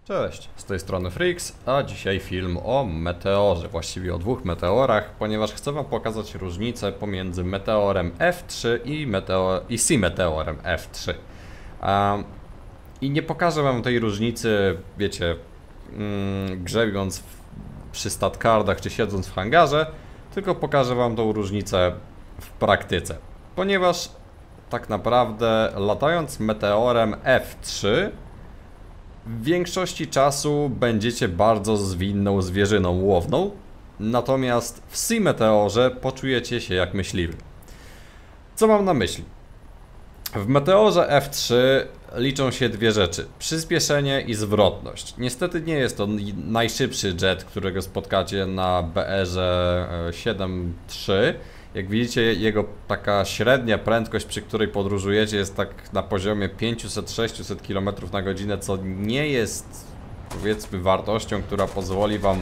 Cześć, z tej strony Freaks, a dzisiaj film o meteorze, właściwie o dwóch meteorach, ponieważ chcę wam pokazać różnicę pomiędzy meteorem F3 i Sea Meteorem F3. I nie pokażę wam tej różnicy, wiecie, grzebiąc przy statcardach czy siedząc w hangarze, tylko pokażę wam tą różnicę w praktyce, ponieważ tak naprawdę latając meteorem F3 w większości czasu będziecie bardzo zwinną zwierzyną łowną, natomiast w Sea Meteorze poczujecie się jak myśliwy. Co mam na myśli? W meteorze F3 liczą się dwie rzeczy: przyspieszenie i zwrotność. Niestety nie jest to najszybszy jet, którego spotkacie na BR-ze 7.3. Jak widzicie, jego taka średnia prędkość, przy której podróżujecie, jest tak na poziomie 500-600 km na godzinę, co nie jest, powiedzmy, wartością, która pozwoli wam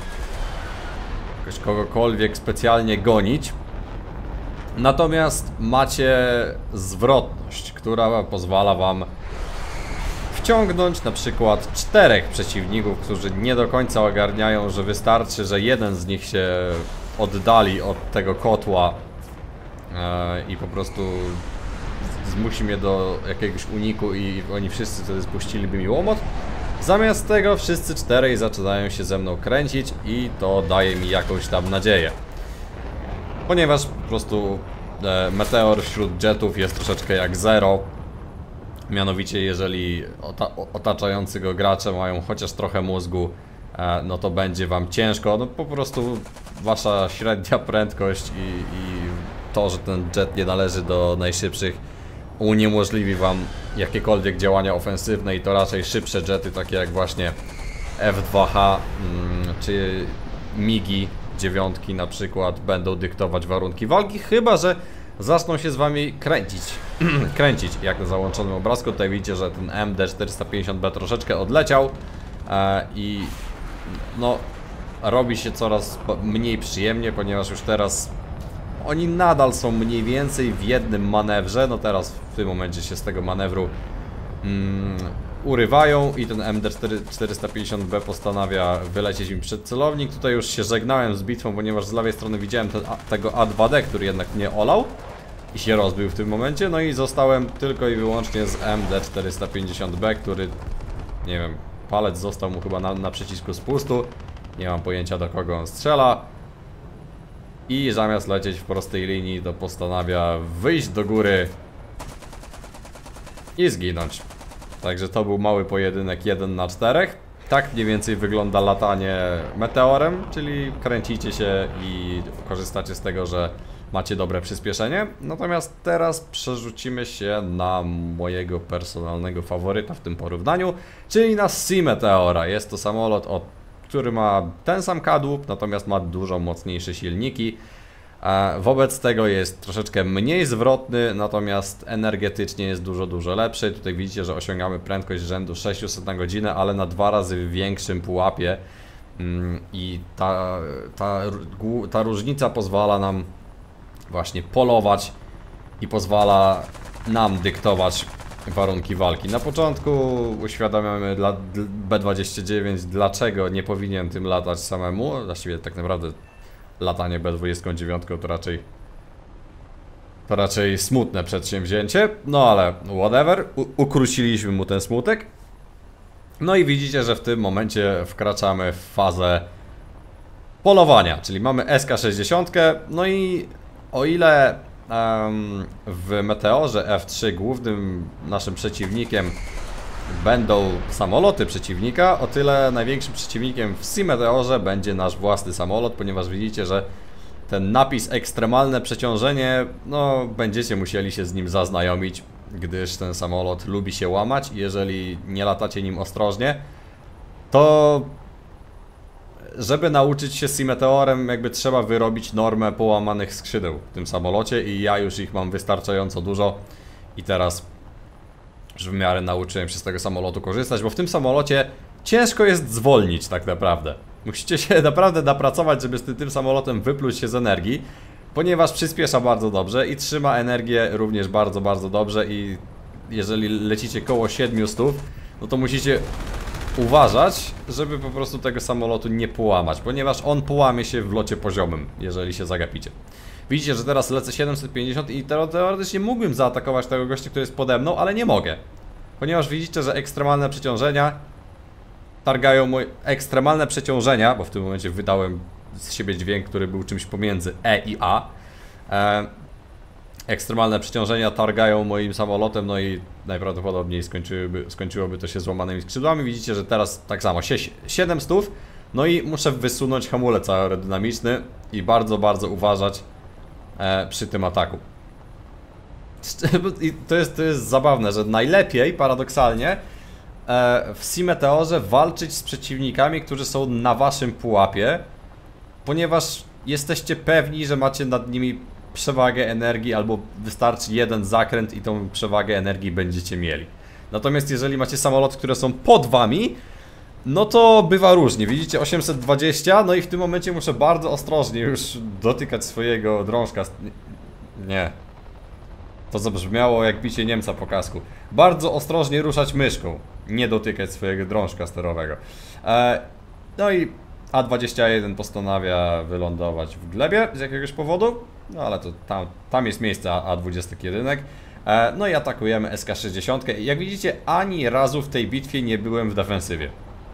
kogokolwiek specjalnie gonić. Natomiast macie zwrotność, która pozwala wam wciągnąć na przykład 4 przeciwników, którzy nie do końca ogarniają, że wystarczy, że jeden z nich się oddali od tego kotła i po prostu zmusi mnie do jakiegoś uniku i oni wszyscy wtedy spuściliby mi łomot. Zamiast tego wszyscy 4 zaczynają się ze mną kręcić i to daje mi jakąś tam nadzieję. Ponieważ po prostu meteor wśród jetów jest troszeczkę jak zero. Mianowicie jeżeli otaczający go gracze mają chociaż trochę mózgu, no to będzie wam ciężko. No po prostu wasza średnia prędkość i to, że ten jet nie należy do najszybszych, uniemożliwi wam jakiekolwiek działania ofensywne i to raczej szybsze jety, takie jak właśnie F2H czy MiGi 9 na przykład, będą dyktować warunki walki, chyba że zaczną się z wami kręcić. Jak na załączonym obrazku tutaj widzicie, że ten MD450B troszeczkę odleciał i no robi się coraz mniej przyjemnie, ponieważ już teraz oni nadal są mniej więcej w jednym manewrze. No teraz w tym momencie się z tego manewru urywają i ten MD450B postanawia wylecieć im przed celownik. Tutaj już się żegnałem z bitwą, ponieważ z lewej strony widziałem tego A2D, który jednak mnie olał i się rozbił w tym momencie. No i zostałem tylko i wyłącznie z MD450B, który, nie wiem, palec został mu chyba na przycisku spustu. Nie mam pojęcia, do kogo on strzela. I zamiast lecieć w prostej linii, to postanawia wyjść do góry i zginąć. Także to był mały pojedynek 1 na 4. Tak mniej więcej wygląda latanie meteorem, czyli kręcicie się i korzystacie z tego, że macie dobre przyspieszenie. Natomiast teraz przerzucimy się na mojego personalnego faworyta w tym porównaniu, czyli na Sea Meteora. Jest to samolot, który ma ten sam kadłub, natomiast ma dużo mocniejsze silniki. Wobec tego jest troszeczkę mniej zwrotny, natomiast energetycznie jest dużo lepszy. Tutaj widzicie, że osiągamy prędkość rzędu 600 na godzinę, ale na 2 razy większym pułapie. I ta różnica pozwala nam właśnie polować i pozwala nam dyktować warunki walki. Na początku uświadamiamy dla B29, dlaczego nie powinien tym latać samemu. Właściwie tak naprawdę latanie B29 to raczej smutne przedsięwzięcie. No ale whatever, ukróciliśmy mu ten smutek. No i widzicie, że w tym momencie wkraczamy w fazę polowania, czyli mamy SK-60. No i o ile w meteorze F3 głównym naszym przeciwnikiem będą samoloty przeciwnika, o tyle największym przeciwnikiem w Sea Meteorze będzie nasz własny samolot, ponieważ widzicie, że ten napis ekstremalne przeciążenie, no będziecie musieli się z nim zaznajomić, gdyż ten samolot lubi się łamać i jeżeli nie latacie nim ostrożnie, to żeby nauczyć się Sea Meteorem, jakby trzeba wyrobić normę połamanych skrzydeł w tym samolocie i ja już ich mam wystarczająco dużo i teraz już w miarę nauczyłem się z tego samolotu korzystać, bo w tym samolocie ciężko jest zwolnić tak naprawdę. Musicie się naprawdę napracować, żeby z tym samolotem wypluć się z energii, ponieważ przyspiesza bardzo dobrze i trzyma energię również bardzo dobrze i jeżeli lecicie koło 700, no to musicie uważać, żeby po prostu tego samolotu nie połamać, ponieważ on połamie się w locie poziomym, jeżeli się zagapicie. Widzicie, że teraz lecę 750 i teoretycznie mógłbym zaatakować tego gościa, który jest pode mną, ale nie mogę. Ponieważ widzicie, że ekstremalne przeciążenia targają ekstremalne przeciążenia, bo w tym momencie wydałem z siebie dźwięk, który był czymś pomiędzy E i A. Ekstremalne przeciążenia targają moim samolotem, no i najprawdopodobniej skończyłoby to się złamanymi skrzydłami. Widzicie, że teraz tak samo 700, no i muszę wysunąć hamulec aerodynamiczny i bardzo, bardzo uważać przy tym ataku. I to jest zabawne, że najlepiej, paradoksalnie, w Sea Meteorze walczyć z przeciwnikami, którzy są na waszym pułapie, ponieważ jesteście pewni, że macie nad nimi przewagę energii, albo wystarczy jeden zakręt i tą przewagę energii będziecie mieli. Natomiast jeżeli macie samoloty, które są pod wami, no to bywa różnie. Widzicie 820, no i w tym momencie muszę bardzo ostrożnie już dotykać swojego drążka. Nie. To zabrzmiało jak bicie Niemca po kasku. Bardzo ostrożnie ruszać myszką, nie dotykać swojego drążka sterowego. No i A21 postanawia wylądować w glebie z jakiegoś powodu. No ale to tam jest miejsce A21. No i atakujemy SK-60. Jak widzicie, ani razu w tej bitwie nie byłem w defensywie.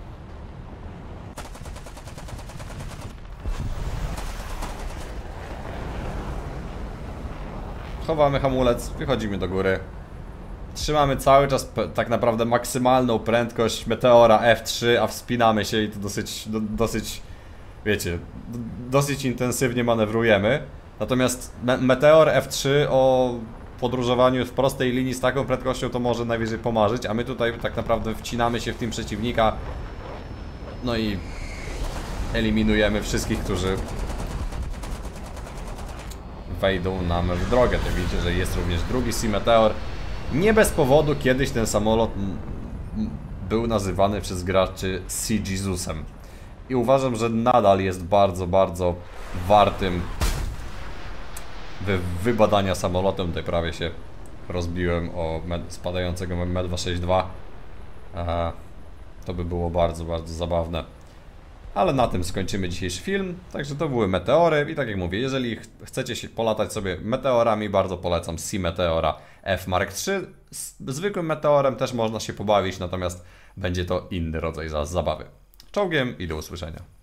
Chowamy hamulec, wychodzimy do góry. Trzymamy cały czas tak naprawdę maksymalną prędkość Meteora F3, a wspinamy się i to dosyć, wiecie, dosyć intensywnie manewrujemy. Natomiast Meteor F3 o podróżowaniu w prostej linii z taką prędkością to może najwyżej pomarzyć, a my tutaj tak naprawdę wcinamy się w team przeciwnika. No i eliminujemy wszystkich, którzy wejdą nam w drogę. To widzicie, że jest również drugi Sea Meteor. Nie bez powodu kiedyś ten samolot był nazywany przez graczy Sea Jesusem. I uważam, że nadal jest bardzo, bardzo wartym wybadania samolotem. Tutaj prawie się rozbiłem o spadającego Me-262. To by było bardzo, bardzo zabawne. Ale na tym skończymy dzisiejszy film. Także to były meteory i tak jak mówię, jeżeli chcecie się polatać sobie meteorami, bardzo polecam Sea Meteora F Mark III. Z zwykłym meteorem też można się pobawić, natomiast będzie to inny rodzaj zabawy. Czołgiem i do usłyszenia.